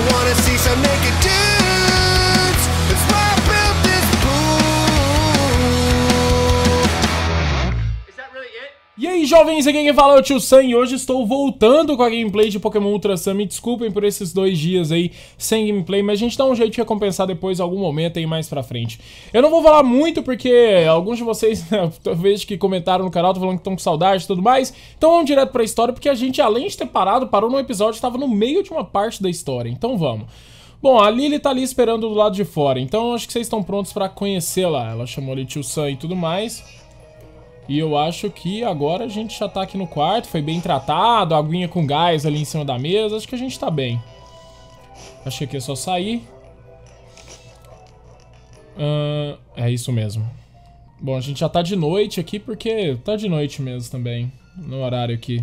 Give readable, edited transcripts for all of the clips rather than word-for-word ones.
wanna see some naked dudes. That's why I built this pool. Is that really it? E aí, jovens, aqui quem fala é o Tio Sam e hoje estou voltando com a gameplay de Pokémon Ultra Sun. Me desculpem por esses 2 dias aí sem gameplay, mas a gente dá um jeito de recompensar depois algum momento aí mais pra frente. Eu não vou falar muito porque alguns de vocês, eu vejo que comentaram no canal, estão falando que estão com saudade e tudo mais. Então vamos direto pra história, porque a gente, além de ter parou num episódio, estava no meio de uma parte da história. Então vamos. Bom, a Lily tá ali esperando do lado de fora, então acho que vocês estão prontos pra conhecê-la. Ela chamou ali Tio Sam e tudo mais. E eu acho que agora a gente já tá aqui no quarto, foi bem tratado, aguinha com gás ali em cima da mesa, acho que a gente tá bem. Acho que aqui é só sair. É isso mesmo. Bom, a gente já tá de noite aqui, porque tá de noite mesmo também, no horário aqui.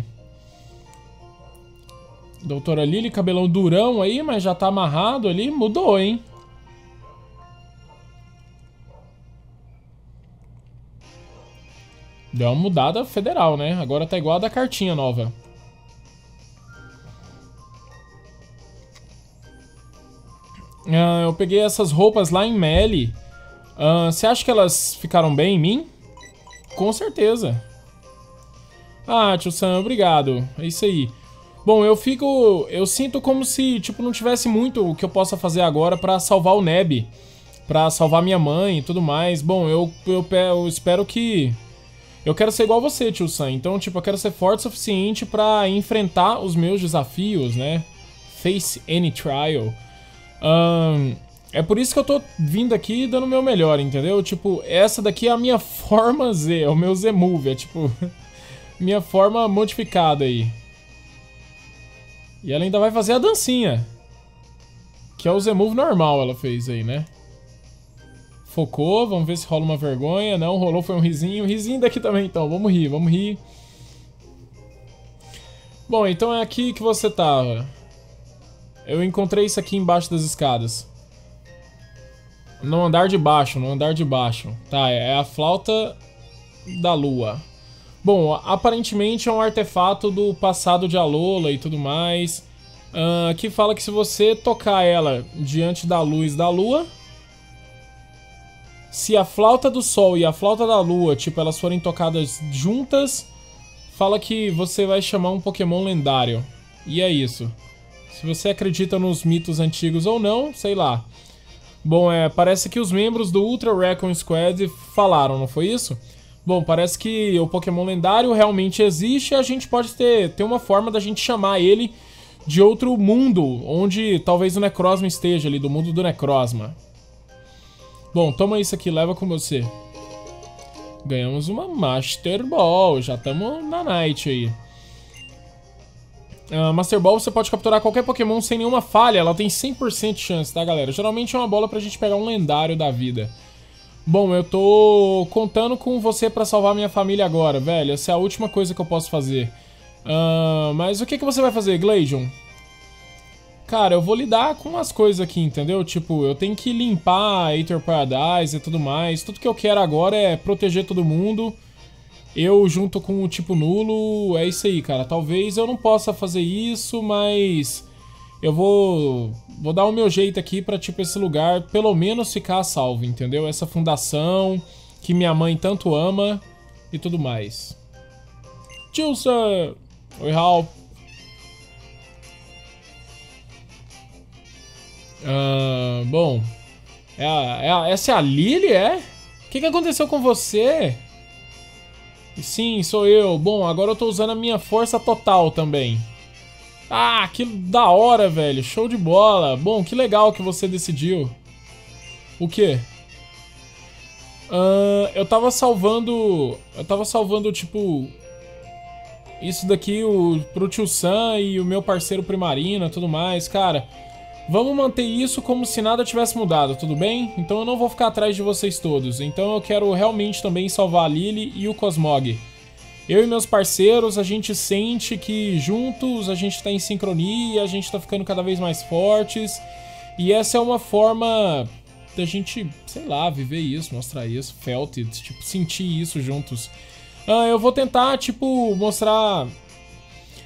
Doutora Lily, cabelão durão aí, mas já tá amarrado ali, mudou, hein? Deu uma mudada federal, né? Agora tá igual a da cartinha nova. Eu peguei essas roupas lá em Meli. Você acha que elas ficaram bem em mim? Com certeza. Ah, Tio Sam, obrigado. É isso aí. Bom, eu sinto como se, tipo, não tivesse muito o que eu possa fazer agora pra salvar o Neb. Pra salvar minha mãe e tudo mais. Bom, eu espero que... Eu quero ser igual a você, Tio Sam. Então, tipo, eu quero ser forte o suficiente pra enfrentar os meus desafios, né? Face any trial. É por isso que eu tô vindo aqui dando o meu melhor, entendeu? Tipo, essa daqui é a minha forma Z, é o meu Z-Move. É tipo, minha forma modificada aí. E ela ainda vai fazer a dancinha. Que é o Z-Move normal, ela fez aí, né? Focou, vamos ver se rola uma vergonha. Não, rolou, foi um risinho. Risinho daqui também, então. Vamos rir, vamos rir. Bom, então é aqui que você tava. Eu encontrei isso aqui embaixo das escadas. No andar de baixo, no andar de baixo. Tá, é a flauta da lua. Bom, aparentemente é um artefato do passado de Alola e tudo mais. Que fala que se você tocar ela diante da luz da lua... Se a flauta do sol e a flauta da lua, tipo, elas forem tocadas juntas, fala que você vai chamar um Pokémon lendário. E é isso. Se você acredita nos mitos antigos ou não, sei lá. Bom, parece que os membros do Ultra Recon Squad falaram, não foi isso? Bom, parece que o Pokémon lendário realmente existe e a gente pode ter uma forma da gente chamar ele de outro mundo, onde talvez o Necrozma esteja ali, do mundo do Necrozma. Bom, toma isso aqui, leva com você. Ganhamos uma Master Ball, já estamos na Night aí. Master Ball você pode capturar qualquer Pokémon sem nenhuma falha, ela tem 100% de chance, tá galera? Geralmente é uma bola pra gente pegar um lendário da vida. Bom, eu tô contando com você pra salvar minha família agora, velho. Essa é a última coisa que eu posso fazer. Mas o que você vai fazer, Glaceon? Cara, eu vou lidar com as coisas aqui, entendeu? Tipo, eu tenho que limpar Aether Paradise e tudo mais. Tudo que eu quero agora é proteger todo mundo. Eu junto com o tipo nulo, é isso aí, cara. Talvez eu não possa fazer isso, mas... Eu vou dar o meu jeito aqui pra, tipo, esse lugar pelo menos ficar a salvo, entendeu? Essa fundação que minha mãe tanto ama e tudo mais. Tio Sam! Oi, Hal. Bom, essa é a Lily, é? O que aconteceu com você? Sim, sou eu. Bom, agora eu tô usando a minha força total também. Ah, que da hora, velho. Show de bola. Bom, que legal que você decidiu. O quê? Eu tava salvando, tipo... Isso daqui pro Tio Sam e o meu parceiro Primarina e tudo mais, cara... Vamos manter isso como se nada tivesse mudado, tudo bem? Então eu não vou ficar atrás de vocês todos. Então eu quero realmente também salvar a Lily e o Cosmog. Eu e meus parceiros, a gente sente que juntos a gente tá em sincronia, a gente tá ficando cada vez mais fortes. E essa é uma forma da gente, sei lá, viver isso, mostrar isso, felt it, tipo, sentir isso juntos. Eu vou tentar, tipo, mostrar...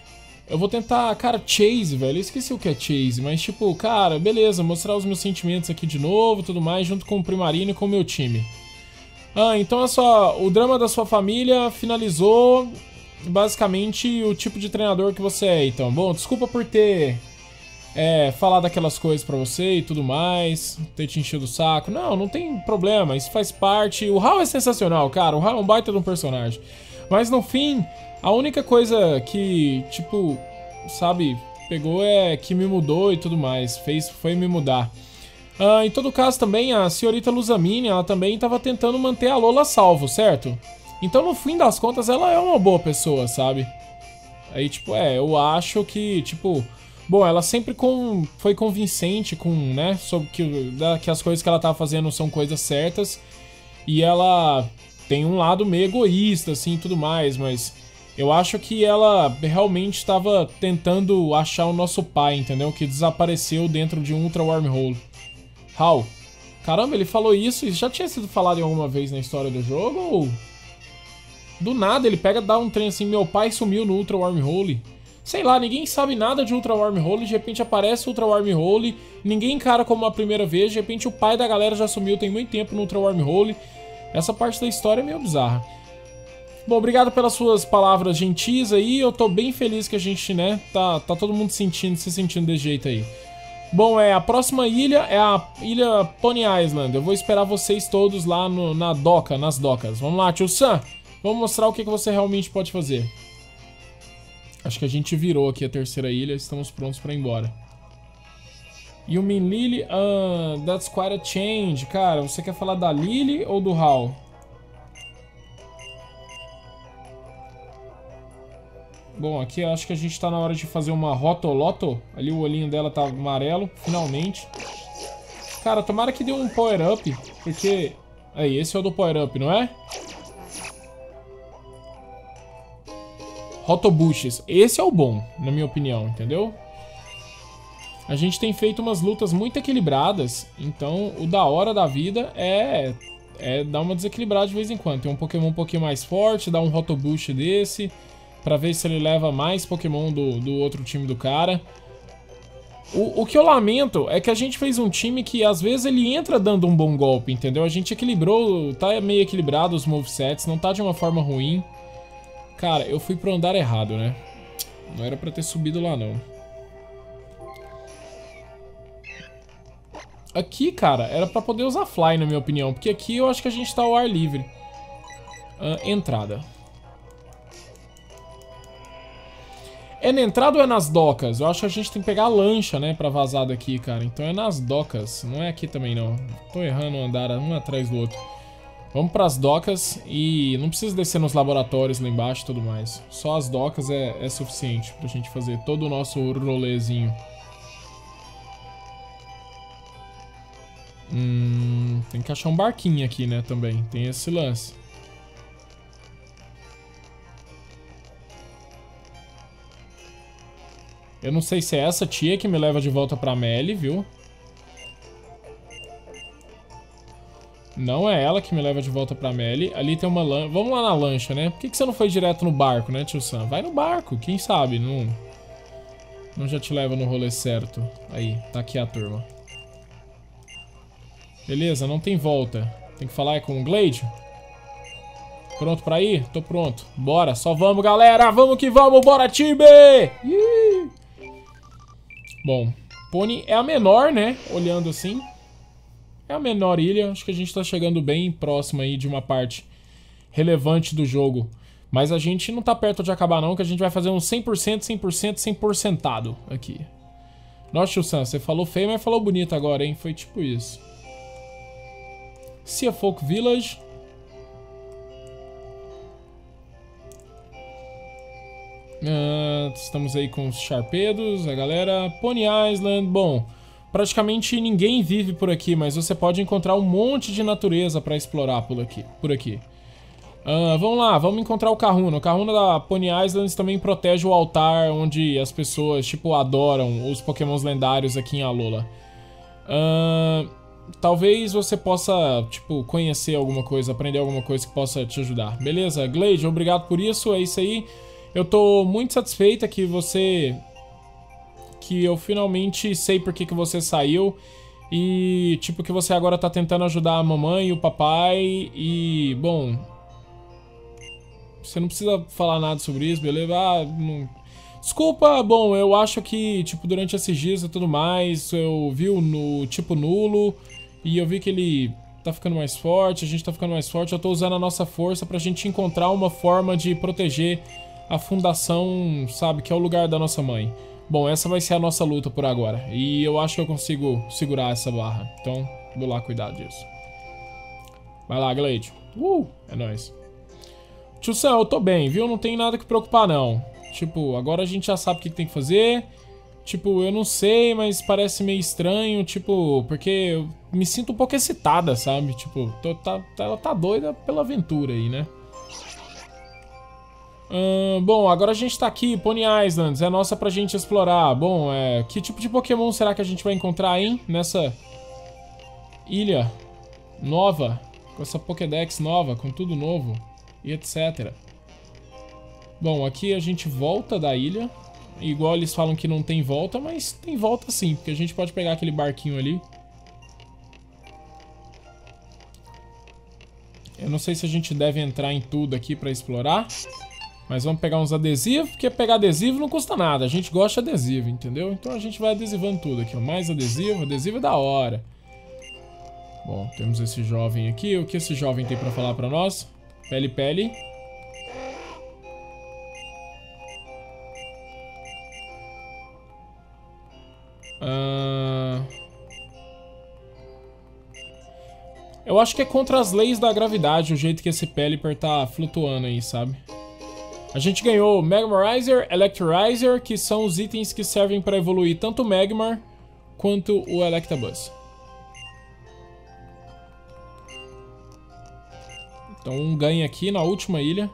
Eu vou tentar, cara, chase, velho. Eu esqueci o que é chase, mas tipo, cara, beleza, mostrar os meus sentimentos aqui de novo, tudo mais, junto com o Primarino e com o meu time. Ah, então é só, o drama da sua família finalizou basicamente o tipo de treinador que você é, então. Bom, desculpa por ter falado aquelas coisas pra você e tudo mais, ter te enchido o saco. Não, não tem problema, isso faz parte. O Hal é sensacional, cara, o Hal é um baita de um personagem. Mas no fim, a única coisa que, tipo, sabe, pegou que me mudou e tudo mais, foi me mudar. Em todo caso também, a senhorita Luzamine, ela também estava tentando manter a Lola salvo, certo? Então no fim das contas ela é uma boa pessoa, sabe? Aí tipo, eu acho que, tipo... Bom, ela sempre foi convincente com, né, sobre que as coisas que ela tava fazendo são coisas certas. E ela tem um lado meio egoísta, assim, e tudo mais, mas... Eu acho que ela realmente estava tentando achar o nosso pai, entendeu? Que desapareceu dentro de um Ultra Wormhole. Hal. Caramba, ele falou isso e já tinha sido falado em alguma vez na história do jogo ou... Do nada ele pega e dá um trem assim, meu pai sumiu no Ultra Wormhole. Sei lá, ninguém sabe nada de Ultra Wormhole, de repente aparece Ultra Wormhole, ninguém encara como a primeira vez, de repente o pai da galera já sumiu tem muito tempo no Ultra Wormhole. Essa parte da história é meio bizarra. Bom, obrigado pelas suas palavras gentis aí, eu tô bem feliz que a gente, né, tá todo mundo se sentindo desse jeito aí. Bom, a próxima ilha é a ilha Pony Island. Eu vou esperar vocês todos lá nas docas. Vamos lá, tio Sam. Vamos mostrar o que você realmente pode fazer. Acho que a gente virou aqui a terceira ilha. Estamos prontos pra ir embora. You mean Lily? That's quite a change. Cara, você quer falar da Lily ou do Hal? Bom, aqui eu acho que a gente tá na hora de fazer uma Rotoloto. Ali o olhinho dela tá amarelo, finalmente. Cara, tomara que dê um Power Up, porque... Aí, esse é o do Power Up, não é? Rotobushes. Esse é o bom, na minha opinião, entendeu? A gente tem feito umas lutas muito equilibradas, então o da hora da vida é dar uma desequilibrada de vez em quando. Tem um Pokémon um pouquinho mais forte, dá um Rotobush desse... Pra ver se ele leva mais Pokémon do outro time do cara. O que eu lamento é que a gente fez um time que às vezes ele entra dando um bom golpe, entendeu? A gente equilibrou, tá meio equilibrado os movesets, não tá de uma forma ruim. Cara, eu fui pro andar errado, né? Não era pra ter subido lá, não. Aqui, cara, era pra poder usar Fly, na minha opinião. Porque aqui eu acho que a gente tá ao ar livre. Entrada. É na entrada ou é nas docas? Eu acho que a gente tem que pegar a lancha, né, pra vazar daqui, cara. Então é nas docas, não é aqui também, não. Tô errando o andar um atrás do outro. Vamos pras docas e não precisa descer nos laboratórios lá embaixo e tudo mais. Só as docas é suficiente pra gente fazer todo o nosso rolezinho. Tem que achar um barquinho aqui, né, também. Tem esse lance. Eu não sei se é essa tia que me leva de volta pra Melly, viu? Não é ela que me leva de volta pra Melly. Ali tem uma lancha. Vamos lá na lancha, né? Por que você não foi direto no barco, né, tio Sam? Vai no barco, quem sabe? Não já te leva no rolê certo. Aí, tá aqui a turma. Beleza, não tem volta. Tem que falar com o Glade? Pronto pra ir? Tô pronto. Bora, só vamos, galera. Vamos que vamos, bora, time! Bom, Pony é a menor, né? Olhando assim. É a menor ilha. Acho que a gente tá chegando bem próximo aí de uma parte relevante do jogo. Mas a gente não tá perto de acabar não, que a gente vai fazer um 100%, 100%, 100%ado aqui. Nossa, tio Sam, você falou feio, mas falou bonito agora, hein? Foi tipo isso. Sea Folk Village. Estamos aí com os Sharpedos, a galera. Pony Island, bom, praticamente ninguém vive por aqui, mas você pode encontrar um monte de natureza pra explorar por aqui. Vamos lá, vamos encontrar o Kahuna. O Kahuna da Pony Island também protege o altar onde as pessoas, tipo, adoram os Pokémons lendários aqui em Alola. Talvez você possa, tipo, conhecer alguma coisa, aprender alguma coisa que possa te ajudar. Beleza, Glade, obrigado por isso, é isso aí. Eu tô muito satisfeita que você... Que eu finalmente sei por que você saiu. E, tipo, que você agora tá tentando ajudar a mamãe e o papai. E, bom... Você não precisa falar nada sobre isso, beleza? Ah, não... Desculpa, bom, eu acho que, tipo, durante esses dias e tudo mais, eu vi o tipo nulo. E eu vi que ele tá ficando mais forte, a gente tá ficando mais forte. Eu tô usando a nossa força pra gente encontrar uma forma de proteger a fundação, sabe? Que é o lugar da nossa mãe. Bom, essa vai ser a nossa luta por agora. E eu acho que eu consigo segurar essa barra. Então, vou lá cuidar disso. Vai lá, Glade. É nóis. Tio Sam, eu tô bem, viu? Não tem nada que preocupar, não. Tipo, agora a gente já sabe o que tem que fazer. Tipo, eu não sei, mas parece meio estranho. Tipo, porque eu me sinto um pouco excitada, sabe? Tipo, ela tá doida pela aventura aí, né? Bom, agora a gente tá aqui, Pony Islands. É nossa pra gente explorar. Bom, que tipo de Pokémon será que a gente vai encontrar, hein? Nessa ilha nova. Com essa Pokédex nova, com tudo novo. E etc. Bom, aqui a gente volta da ilha. Igual eles falam que não tem volta, mas tem volta sim, porque a gente pode pegar aquele barquinho ali. Eu não sei se a gente deve entrar em tudo aqui pra explorar. Mas vamos pegar uns adesivos, porque pegar adesivo não custa nada. A gente gosta de adesivo, entendeu? Então a gente vai adesivando tudo aqui, ó. Mais adesivo, adesivo é da hora. Bom, temos esse jovem aqui. O que esse jovem tem pra falar pra nós? Pele. Eu acho que é contra as leis da gravidade o jeito que esse Pelipper tá flutuando aí, sabe? A gente ganhou Magmarizer, Electrizer, que são os itens que servem para evoluir tanto o Magmar quanto o Electabuzz. Então um ganha aqui na última ilha.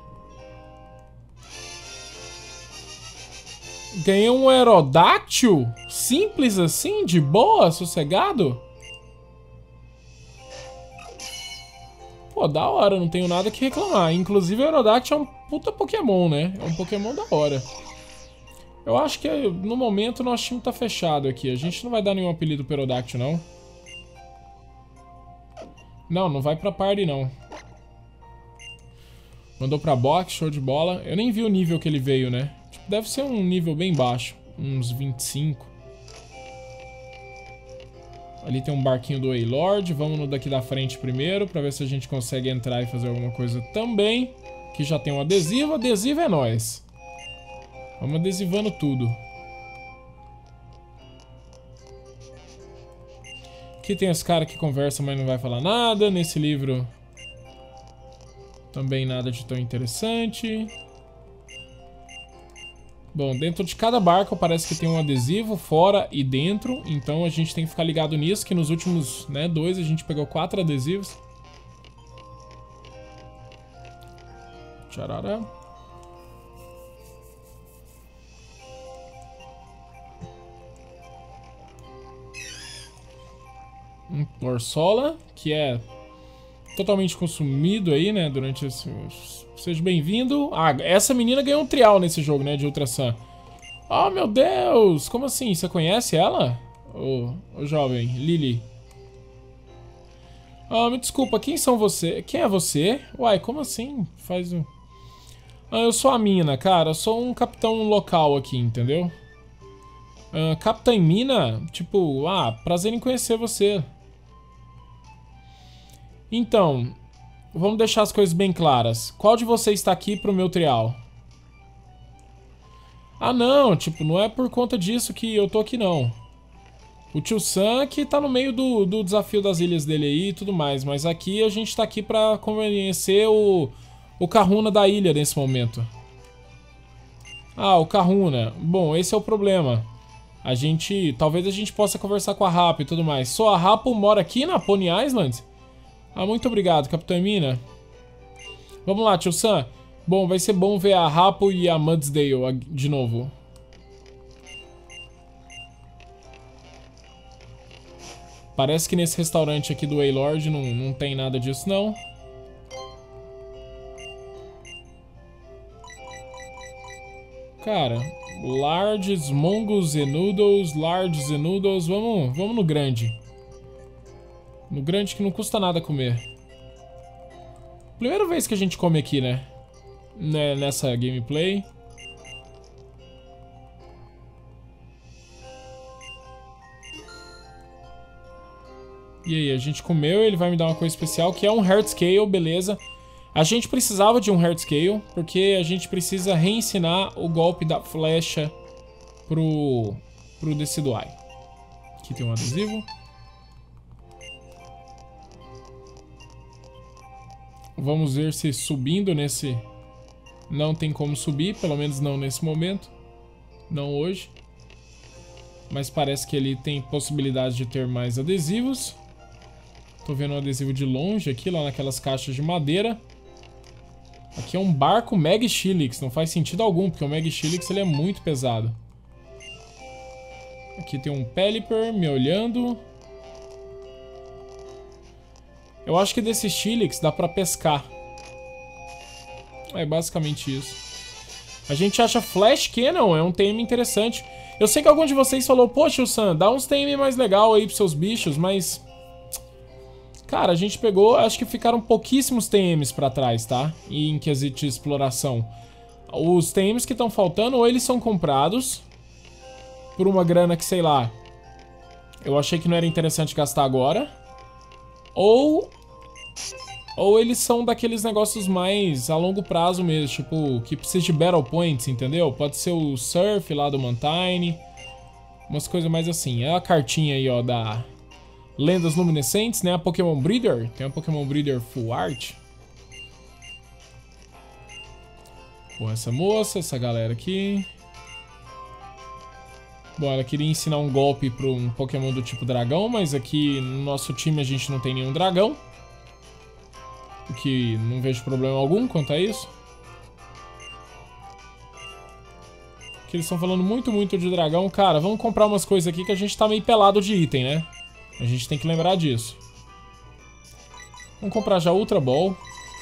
Ganhei um Aerodactyl? Simples assim? De boa? Sossegado? Pô, da hora, não tenho nada que reclamar. Inclusive o Aerodactyl é um puta Pokémon, né? É um Pokémon da hora. Eu acho que no momento o nosso time tá fechado aqui. A gente não vai dar nenhum apelido pro Aerodactyl, não. Não vai pra party, não. Mandou pra box, show de bola. Eu nem vi o nível que ele veio, né? Tipo, deve ser um nível bem baixo. Uns 25. Ali tem um barquinho do Wailord. Vamos no daqui da frente primeiro, pra ver se a gente consegue entrar e fazer alguma coisa também. Aqui já tem um adesivo. Adesivo é nóis. Vamos adesivando tudo. Aqui tem os caras que conversam, mas não vai falar nada. Nesse livro também nada de tão interessante. Bom, dentro de cada barco parece que tem um adesivo, fora e dentro. Então a gente tem que ficar ligado nisso, que nos últimos, né, 2 a gente pegou 4 adesivos. Tcharará. Um Torsola, que é totalmente consumido aí, né, durante esse... Seja bem-vindo. Ah, essa menina ganhou um trial nesse jogo, né, de Ultra Sun. Oh, meu Deus! Como assim? Você conhece ela? Ô jovem, Lily. Ah, me desculpa, quem são você? Quem é você? Uai, como assim? Faz um... Ah, eu sou a Mina, cara. Eu sou um capitão local aqui, entendeu? Capitã Mina? Tipo, prazer em conhecer você. Então, vamos deixar as coisas bem claras. Qual de vocês está aqui pro meu trial? Ah, não, tipo, não é por conta disso que eu tô aqui, não. O tio Sam que tá no meio do desafio das ilhas dele aí e tudo mais. Mas aqui a gente tá aqui pra conhecer o Kahuna da ilha nesse momento. Ah, o Kahuna. Bom, esse é o problema. Talvez a gente possa conversar com a Rapo e tudo mais. Só a Rapo mora aqui na Pony Island? Ah, muito obrigado, Capitã Mina. Vamos lá, tio Sam. Bom, vai ser bom ver a Rapo e a Mudsdale de novo. Parece que nesse restaurante aqui do Wailord não tem nada disso, não. Cara, large, mongoose e noodles, large e noodles. Vamos no grande. No grande que não custa nada comer. Primeira vez que a gente come aqui, né? Nessa gameplay. E aí, a gente comeu, ele vai me dar uma coisa especial, que é um Heart Scale, beleza. A gente precisava de um Heart Scale, porque a gente precisa reensinar o golpe da flecha pro Decidueye. Aqui tem um adesivo. Vamos ver se subindo nesse... Não tem como subir, pelo menos não nesse momento. Não hoje. Mas parece que ele tem possibilidade de ter mais adesivos. Tô vendo um adesivo de longe aqui, lá naquelas caixas de madeira. Aqui é um barco Mega Shilix. Não faz sentido algum, porque o Mega Shilix ele é muito pesado. Aqui tem um Pelipper me olhando. Eu acho que desse Shilix dá pra pescar. É basicamente isso. A gente acha Flash Cannon, é um TM interessante. Eu sei que algum de vocês falou, poxa, Sam, dá uns TM mais legal aí pros seus bichos, mas... Cara, a gente pegou, acho que ficaram pouquíssimos TMs pra trás, tá? E em quesito de exploração. Os TMs que estão faltando, ou eles são comprados por uma grana que, sei lá, eu achei que não era interessante gastar agora. Ou eles são daqueles negócios mais a longo prazo mesmo, tipo, que precisa de Battle Points, entendeu? Pode ser o Surf lá do Mantine, umas coisas mais assim. É a cartinha aí, ó, da Lendas Luminescentes, né? A Pokémon Breeder, tem uma Pokémon Breeder Full Art. Pô, essa moça, essa galera aqui. Bom, ela queria ensinar um golpe para um Pokémon do tipo dragão, mas aqui no nosso time a gente não tem nenhum dragão. O que não vejo problema algum quanto a isso. Porque eles estão falando muito de dragão. Cara, vamos comprar umas coisas aqui que a gente tá meio pelado de item, né? A gente tem que lembrar disso. Vamos comprar já Ultra Ball.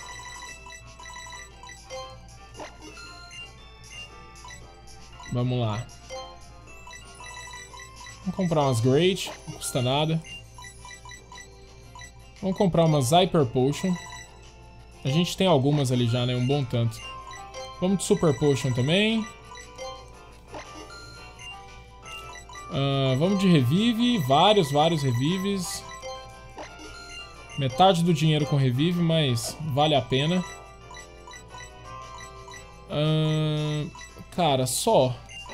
Vamos lá. Vamos comprar umas Great, não custa nada. Vamos comprar umas Hyper Potion. A gente tem algumas ali já, né? Um bom tanto. Vamos de Super Potion também. Vamos de Revive. Vários Revives. Metade do dinheiro com Revive, mas vale a pena. Cara, só...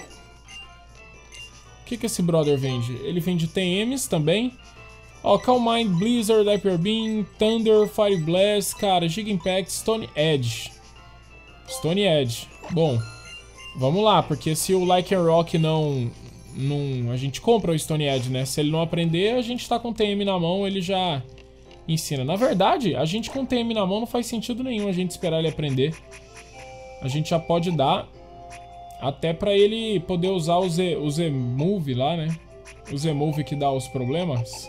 O que esse brother vende? Ele vende TMs também. Ó, Calm Mind, Blizzard, Hyper Beam, Thunder, Fire Blast, cara, Giga Impact, Stone Edge. Stone Edge. Bom, vamos lá, porque se o Lycanroc não... A gente compra o Stone Edge, né? Se ele não aprender, a gente tá com o TM na mão, ele já ensina. Na verdade, a gente com o TM na mão não faz sentido nenhum a gente esperar ele aprender. A gente já pode dar... Até pra ele poder usar o Z-Move lá, né? O Z-Move que dá os problemas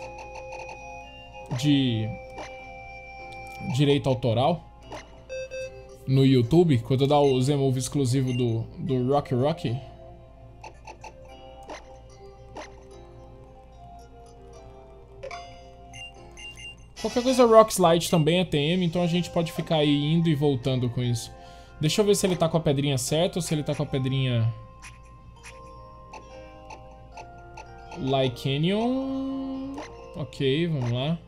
de direito autoral no YouTube, quando dá o Z-Move exclusivo do Rocky. Qualquer coisa Rock Slide também é TM, então a gente pode ficar aí indo e voltando com isso. Deixa eu ver se ele tá com a pedrinha certa ou se ele tá com a pedrinha... Lycanion... Ok, vamos lá.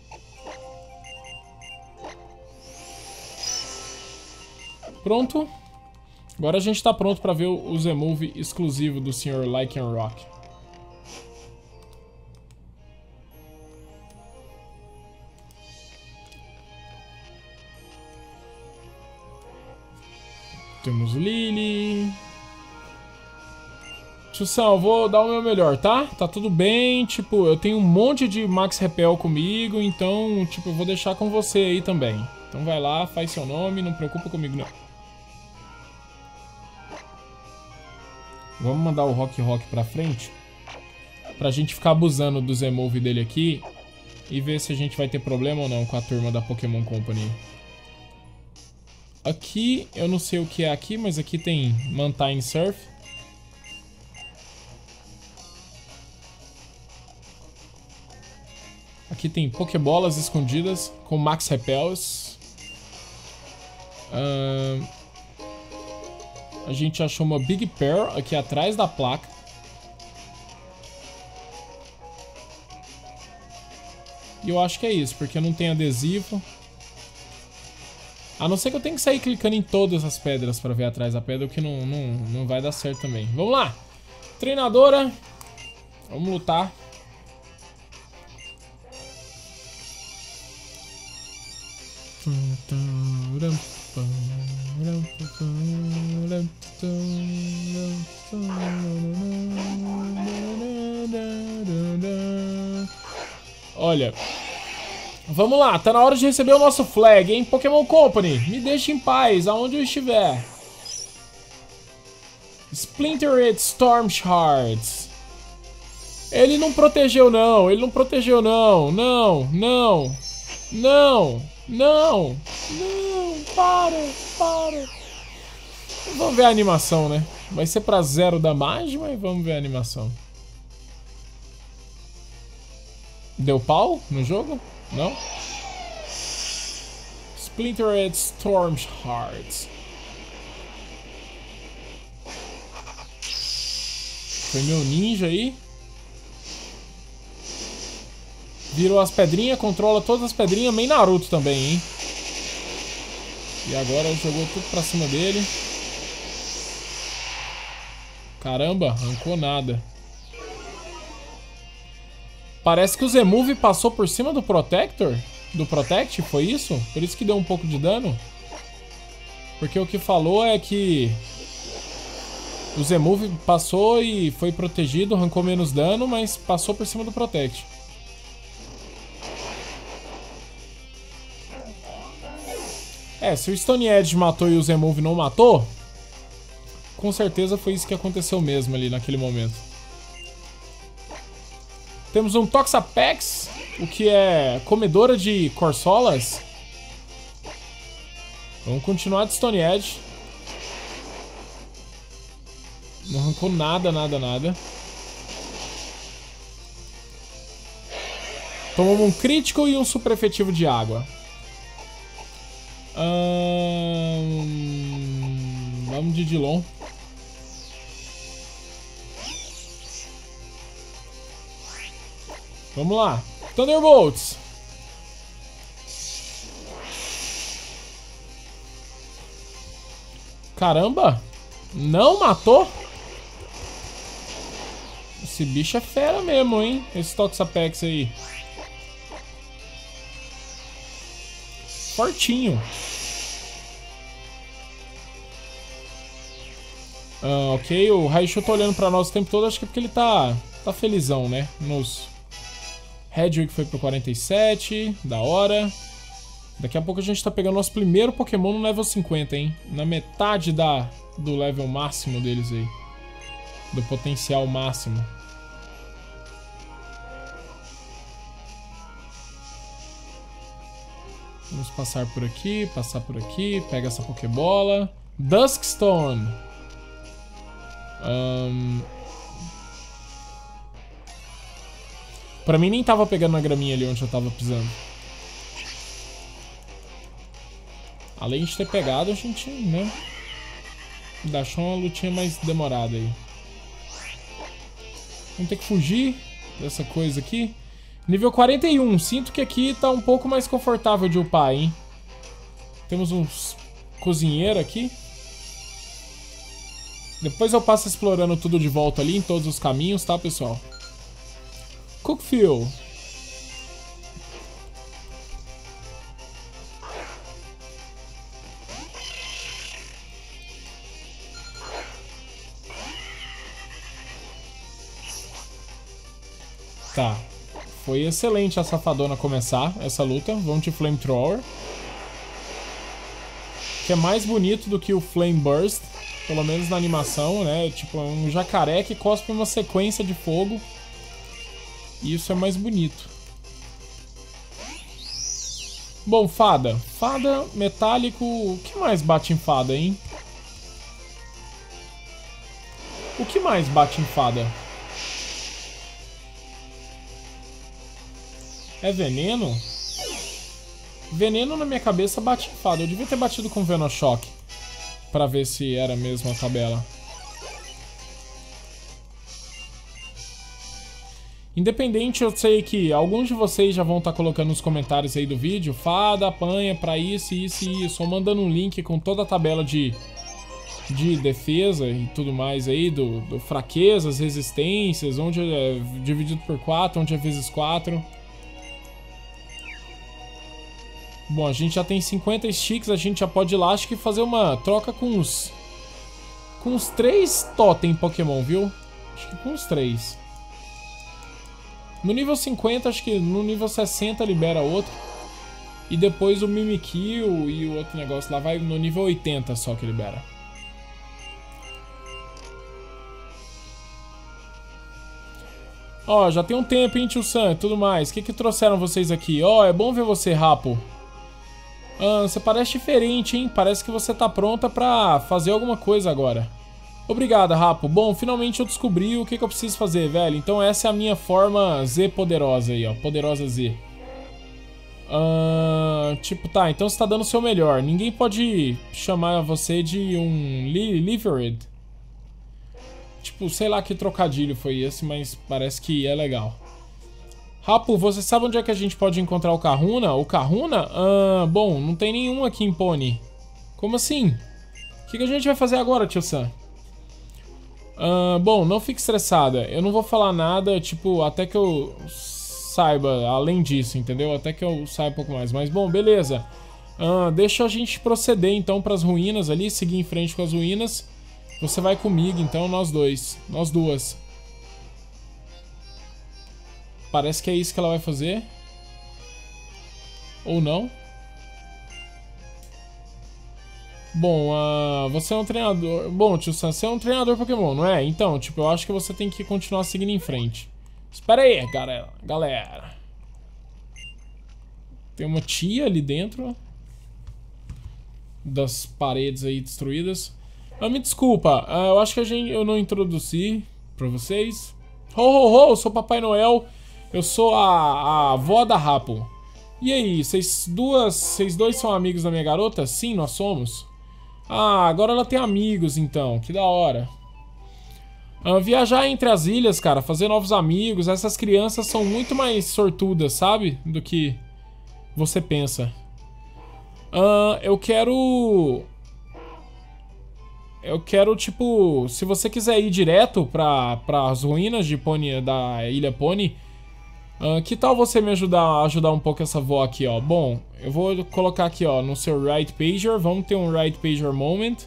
Pronto. Agora a gente tá pronto pra ver o Z-Move exclusivo do Sr. Lycanroc. Temos Lily. Tchussão, eu vou dar o meu melhor, tá? Tá tudo bem, tipo, eu tenho um monte de Max Repel comigo, então, tipo, eu vou deixar com você aí também. Então vai lá, faz seu nome, não preocupa comigo não. Vamos mandar o Rock pra frente, pra gente ficar abusando do Z-Move dele aqui e ver se a gente vai ter problema ou não com a turma da Pokémon Company. Aqui, eu não sei o que é aqui, mas aqui tem Mantine Surf. Aqui tem Pokébolas escondidas com Max Repels. A gente achou uma Big Pearl aqui atrás da placa. E eu acho que é isso, porque não tem adesivo. A não ser que eu tenha que sair clicando em todas as pedras pra ver atrás da pedra, o que não vai dar certo também. Vamos lá! Treinadora. Vamos lutar. Olha, vamos lá, tá na hora de receber o nosso flag, hein? Pokémon Company, me deixe em paz, aonde eu estiver. Splintered Storm Shards. Ele não protegeu não, ele não protegeu não, não, para. Vamos ver a animação, né? Vai ser pra 0 damage, mas vamos ver a animação. Deu pau no jogo? Não? Splintered Storm Shards. Foi meu ninja aí. Virou as pedrinhas, controla todas as pedrinhas, meio Naruto também, hein? E agora jogou tudo pra cima dele. Caramba, arrancou nada. Parece que o Z-Move passou por cima do Protector. Do Protect, foi isso? Por isso que deu um pouco de dano. Porque o que falou é que o Z-Move passou e foi protegido, arrancou menos dano, mas passou por cima do Protect. É, se o Stone Edge matou e o Z-Move não matou, com certeza foi isso que aconteceu mesmo ali naquele momento. Temos um Toxapex, o que é comedora de Corsolas. Vamos continuar de Stone Edge. Não arrancou nada. Tomamos um crítico e um super efetivo de água. Vamos de Dilon. Vamos lá. Thunderbolts. Caramba. Não matou? Esse bicho é fera mesmo, hein? Esse Toxapex aí. Fortinho. Ok, o Raichu tá olhando pra nós o tempo todo. Acho que é porque ele tá felizão, né? Hedwig foi pro 47, da hora. Daqui a pouco a gente tá pegando nosso primeiro Pokémon no level 50, hein? Na metade do level máximo deles aí. Do potencial máximo. Vamos passar por aqui, pega essa Pokébola. Duskstone. Pra mim nem tava pegando na graminha ali onde eu tava pisando. Além de ter pegado, a gente, né? Deixou uma lutinha mais demorada aí. Vamos ter que fugir dessa coisa aqui. Nível 41. Sinto que aqui tá um pouco mais confortável de upar, hein? Temos uns cozinheiros aqui. Depois eu passo explorando tudo de volta ali, em todos os caminhos, tá, pessoal? Cookfield. Tá. Foi excelente a Safadona começar essa luta. Vamos de Flamethrower. Que é mais bonito do que o Flame Burst. Pelo menos na animação, né? Tipo, é um jacaré que cospe uma sequência de fogo. E isso é mais bonito. Bom, fada. Fada, metálico... O que mais bate em fada, hein? O que mais bate em fada? É veneno? Veneno na minha cabeça bate em fada. Eu devia ter batido com Venoshock pra ver se era mesmo a tabela. Independente, eu sei que alguns de vocês já vão estar colocando nos comentários aí do vídeo: fada apanha pra isso, isso e isso. Ou mandando um link com toda a tabela de defesa e tudo mais aí, do fraquezas, resistências, onde é dividido por 4, onde é vezes 4. Bom, a gente já tem 50 sticks, a gente já pode ir lá, acho que fazer uma troca com uns 3 totem Pokémon, viu? Acho que com uns 3. No nível 50, acho que no nível 60 libera outro. E depois o Mimikyu e o outro negócio lá vai no nível 80 só que libera. Ó, já tem um tempo, hein, tio Sam, e tudo mais. O que trouxeram vocês aqui? Ó, é bom ver você, Rapo. Você parece diferente, hein? Parece que você tá pronta pra fazer alguma coisa agora. Obrigada, Rapo. Bom, finalmente eu descobri o que eu preciso fazer, velho. Então essa é a minha forma Z poderosa aí, ó. Poderosa Z. Tipo, tá, então você tá dando o seu melhor. Ninguém pode chamar você de um Livered. Tipo, sei lá que trocadilho foi esse, mas parece que é legal. Rapo, você sabe onde é que a gente pode encontrar o Kahuna? O Kahuna? Bom, não tem nenhum aqui em Pony. Como assim? O que a gente vai fazer agora, tio Sam? Bom, não fique estressada. Eu não vou falar nada, tipo, até que eu saiba, além disso, entendeu? Até que eu saiba um pouco mais. Mas, bom, beleza. Deixa a gente proceder, então, pras ruínas ali, seguir em frente com as ruínas. Você vai comigo, então, nós dois. Nós duas. Parece que é isso que ela vai fazer. Ou não. Bom, você é um treinador... Bom, tio Sam, você é um treinador Pokémon, não é? Então, tipo, eu acho que você tem que continuar seguindo em frente. Espera aí, galera. Tem uma tia ali dentro das paredes aí destruídas. Me desculpa, eu acho que eu não introduzi pra vocês. Eu sou Papai Noel. Eu sou a avó da Rapo. E aí, vocês dois são amigos da minha garota? Sim, nós somos. Agora ela tem amigos, então. Que da hora. Viajar entre as ilhas, cara, fazer novos amigos. Essas crianças são muito mais sortudas, sabe? Do que você pensa. Eu quero, tipo, se você quiser ir direto para as ruínas de Pony, da Ilha Pony, que tal você me ajudar um pouco essa avó aqui, ó? Bom, eu vou colocar aqui, ó, no seu Right Pager. Vamos ter um Right Pager Moment.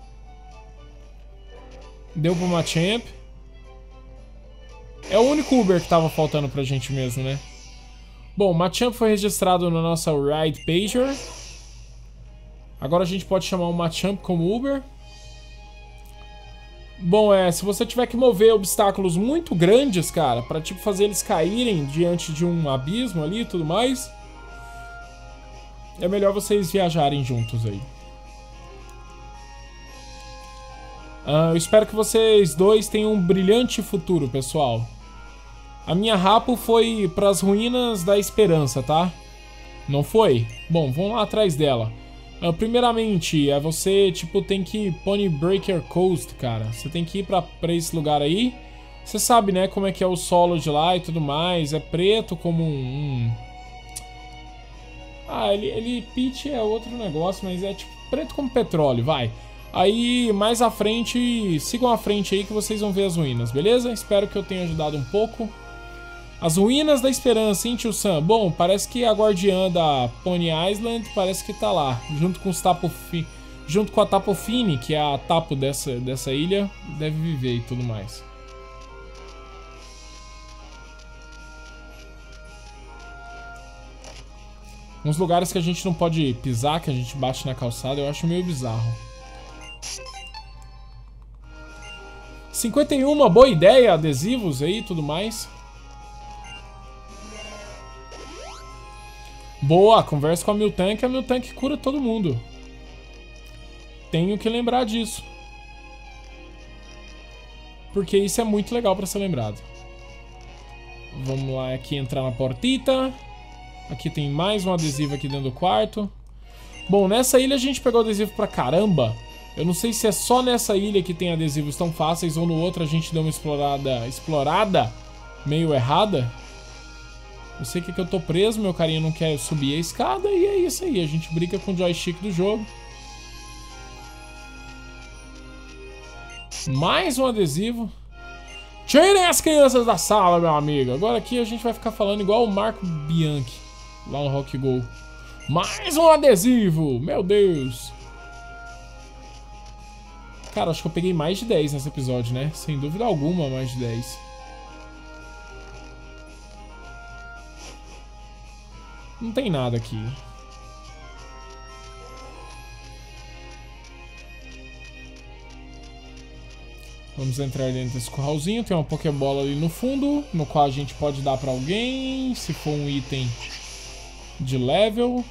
Deu pro Machamp. É o único Uber que tava faltando pra gente mesmo, né? Bom, Machamp foi registrado na nossa Right Pager. Agora a gente pode chamar o Machamp como Uber. Bom, se você tiver que mover obstáculos muito grandes, cara, pra, tipo, fazer eles caírem diante de um abismo ali e tudo mais, é melhor vocês viajarem juntos aí. Eu espero que vocês dois tenham um brilhante futuro, pessoal. A minha Rapo foi pras ruínas da esperança, tá? Não foi? Bom, vamos lá atrás dela. Primeiramente, você, tipo, tem que ir Pony Breaker Coast, cara. Você tem que ir pra esse lugar aí. Você sabe, né, como é que é o solo de lá e tudo mais. É preto como pitch é outro negócio, mas é, tipo, preto como petróleo, vai. Aí, mais à frente, sigam à frente aí que vocês vão ver as ruínas, beleza? Espero que eu tenha ajudado um pouco. As ruínas da esperança, hein, tio Sam? Bom, parece que a guardiã da Pony Island parece que tá lá, junto com junto com a Tapo Fini, que é a Tapo dessa ilha, deve viver e tudo mais. Uns lugares que a gente não pode pisar, que a gente bate na calçada, eu acho meio bizarro. 51, boa ideia, adesivos aí e tudo mais. Boa, conversa com a Miltank cura todo mundo. Tenho que lembrar disso. Porque isso é muito legal pra ser lembrado. Vamos lá aqui entrar na portita. Aqui tem mais um adesivo aqui dentro do quarto. Bom, nessa ilha a gente pegou adesivo pra caramba. Eu não sei se é só nessa ilha que tem adesivos tão fáceis ou no outro a gente deu uma explorada meio errada. Eu sei que eu tô preso, meu carinha não quer subir a escada e é isso aí. A gente brinca com o joystick do jogo. Mais um adesivo. Tirem as crianças da sala, meu amigo. Agora aqui a gente vai ficar falando igual o Marco Bianchi lá no Rock Go. Mais um adesivo, meu Deus. Cara, acho que eu peguei mais de 10 nesse episódio, né? Sem dúvida alguma, mais de 10. Não tem nada aqui. Vamos entrar dentro desse curralzinho. Tem uma Pokébola ali no fundo, no qual a gente pode dar pra alguém, se for um item de level.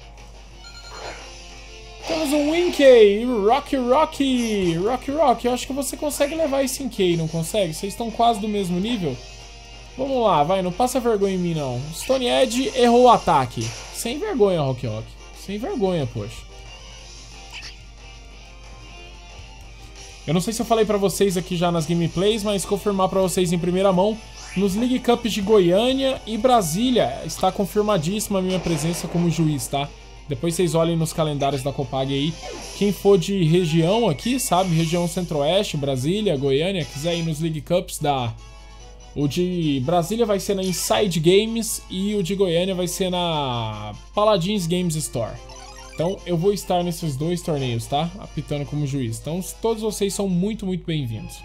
Temos um Inkay, Rocky. Eu acho que você consegue levar esse Inkay, não consegue? Vocês estão quase do mesmo nível? Vamos lá, vai, não passa vergonha em mim não. Stone Edge errou o ataque. Sem vergonha, Rock. Sem vergonha, poxa. Eu não sei se eu falei pra vocês aqui já nas gameplays, mas confirmar pra vocês em primeira mão. Nos League Cups de Goiânia e Brasília está confirmadíssima a minha presença como juiz, tá? Depois vocês olhem nos calendários da Copag aí. Quem for de região aqui, sabe? Região Centro-Oeste, Brasília, Goiânia, quiser ir nos League Cups da... O de Brasília vai ser na Inside Games e o de Goiânia vai ser na Paladins Games Store. Então eu vou estar nesses dois torneios, tá? Apitando como juiz. Então todos vocês são muito, muito bem-vindos.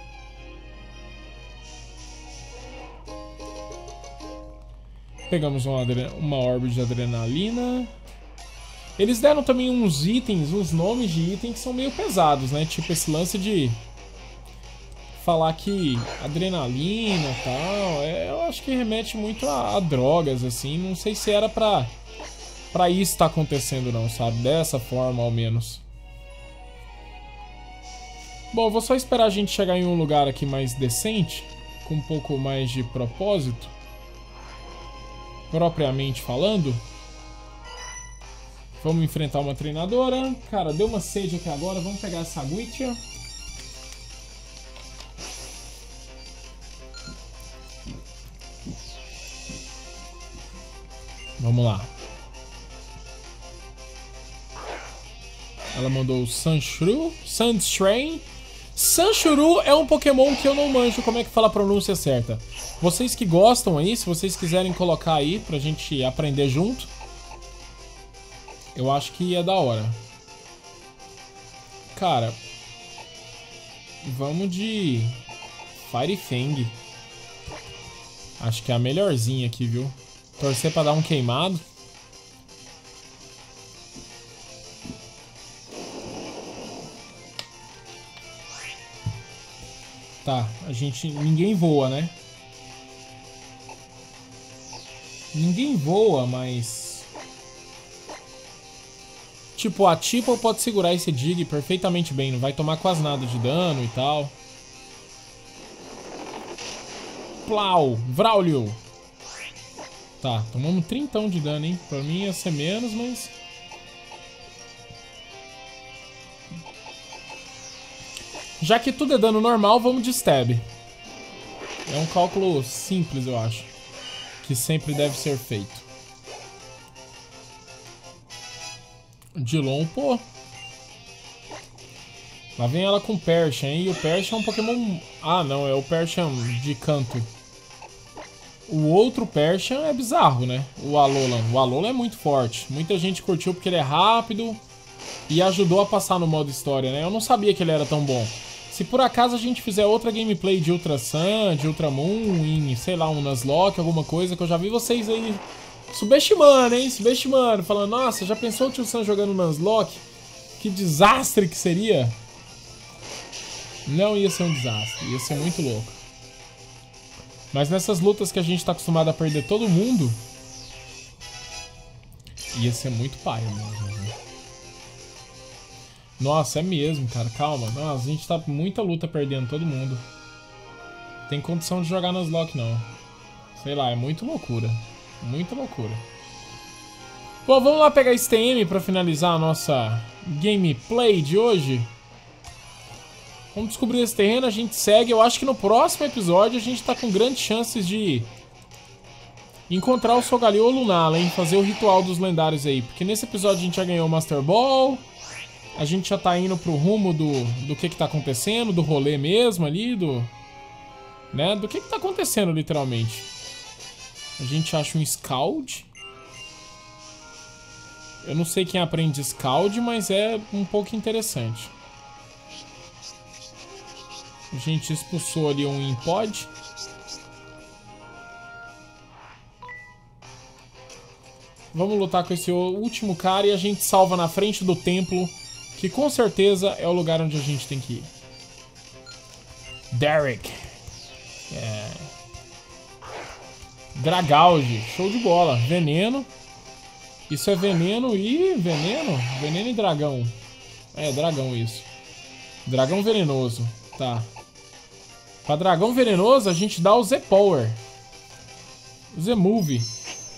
Pegamos uma orbe de adrenalina. Eles deram também uns itens, uns nomes de itens que são meio pesados, né? Tipo esse lance de falar que adrenalina e tal. Eu acho que remete muito a drogas, assim. Não sei se era pra isso estar acontecendo não, sabe? Dessa forma, ao menos. Bom, vou só esperar a gente chegar em um lugar aqui mais decente, com um pouco mais de propósito, propriamente falando. Vamos enfrentar uma treinadora. Cara, deu uma sede aqui agora. Vamos pegar essa aguinha. Vamos lá. Ela mandou o Sandshrew. Sandshrew é um Pokémon que eu não manjo como é que fala a pronúncia certa. Vocês que gostam aí, se vocês quiserem colocar aí pra gente aprender junto, eu acho que é da hora. Cara, vamos de Fire Fang. Acho que é a melhorzinha aqui, viu? Torcer pra dar um queimado. Tá, ninguém voa, né? Ninguém voa, mas... Tipo, a Tipo pode segurar esse Dig perfeitamente bem. Não vai tomar quase nada de dano e tal. Plau! Vraulio! Tá, tomamos 30 de dano, hein? Pra mim ia ser menos, mas... Já que tudo é dano normal, vamos de Stab. É um cálculo simples, eu acho. Que sempre deve ser feito. Dilon, pô. Lá vem ela com Persian, hein? E o Persian é um Pokémon... Ah, não, é o Persian de canto. O outro Persian é bizarro, né? O Alolan. O Alolan é muito forte. Muita gente curtiu porque ele é rápido e ajudou a passar no modo história, né? Eu não sabia que ele era tão bom. Se por acaso a gente fizer outra gameplay de Ultra Sun, de Ultra Moon, em, sei lá, um Nuzlocke, alguma coisa, que eu já vi vocês aí subestimando, hein? Subestimando. Falando, nossa, já pensou o Tio Sam jogando Nuzlocke? Que desastre que seria. Não ia ser um desastre, ia ser muito louco. Mas nessas lutas que a gente tá acostumado a perder todo mundo, ia ser muito paia mesmo. Nossa, é mesmo, cara. Calma. Nossa, a gente tá muita luta perdendo todo mundo. Tem condição de jogar Nuzlocke, não. Sei lá, é muito loucura. Muita loucura. Bom, vamos lá pegar esse TM pra finalizar a nossa gameplay de hoje. Vamos descobrir esse terreno, a gente segue. Eu acho que no próximo episódio a gente tá com grandes chances de encontrar o Solgaleo ou Lunala, hein? Fazer o ritual dos lendários aí. Porque nesse episódio a gente já ganhou o Master Ball. A gente já tá indo pro rumo do que tá acontecendo, do rolê mesmo ali, né? Do que tá acontecendo, literalmente. A gente acha um Scald. Eu não sei quem aprende Scald, mas é um pouco interessante. A gente expulsou ali um Impod. Vamos lutar com esse último cara e a gente salva na frente do templo, que com certeza é o lugar onde a gente tem que ir. Derek. Dragalge. Show de bola. Veneno. Isso é veneno e... veneno? Veneno e dragão. É, dragão isso. Dragão venenoso. Tá. Pra dragão venenoso, a gente dá o Z-Power. Z-Move.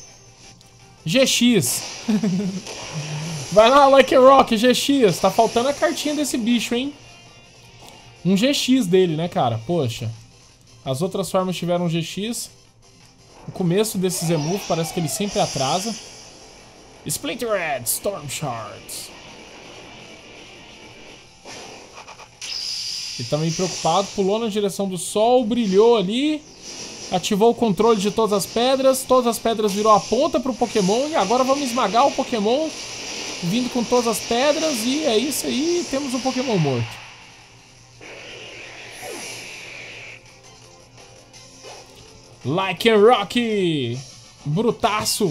GX. Vai lá, Like a Rock, GX. Tá faltando a cartinha desse bicho, hein? Um GX dele, né, cara? Poxa. As outras formas tiveram um GX. O começo desse Z-Move parece que ele sempre atrasa. Splintered Storm Shards. Ele tá meio preocupado, pulou na direção do sol, brilhou ali, ativou o controle de todas as pedras virou a ponta pro Pokémon, e agora vamos esmagar o Pokémon, vindo com todas as pedras, e é isso aí, temos um Pokémon morto. Like a Rock! Brutaço!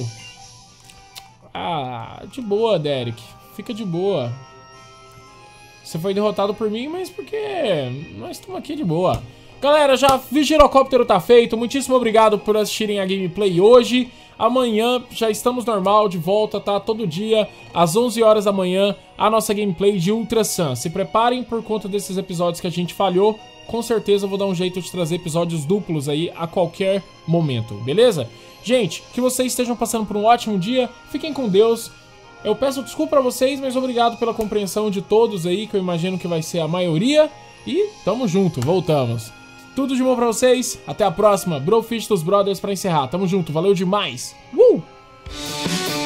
Ah, de boa, Derek, fica de boa. Você foi derrotado por mim, mas porque nós estamos aqui de boa. Galera, já vi girocóptero tá feito. Muitíssimo obrigado por assistirem a gameplay hoje. Amanhã já estamos normal, de volta, tá? Todo dia, às 11 horas da manhã, a nossa gameplay de Ultra Sun. Se preparem por conta desses episódios que a gente falhou. Com certeza eu vou dar um jeito de trazer episódios duplos aí a qualquer momento, beleza? Gente, que vocês estejam passando por um ótimo dia. Fiquem com Deus. Eu peço desculpa pra vocês, mas obrigado pela compreensão de todos aí, que eu imagino que vai ser a maioria. E tamo junto, voltamos. Tudo de bom pra vocês, até a próxima. Brofish dos Brothers pra encerrar. Tamo junto, valeu demais.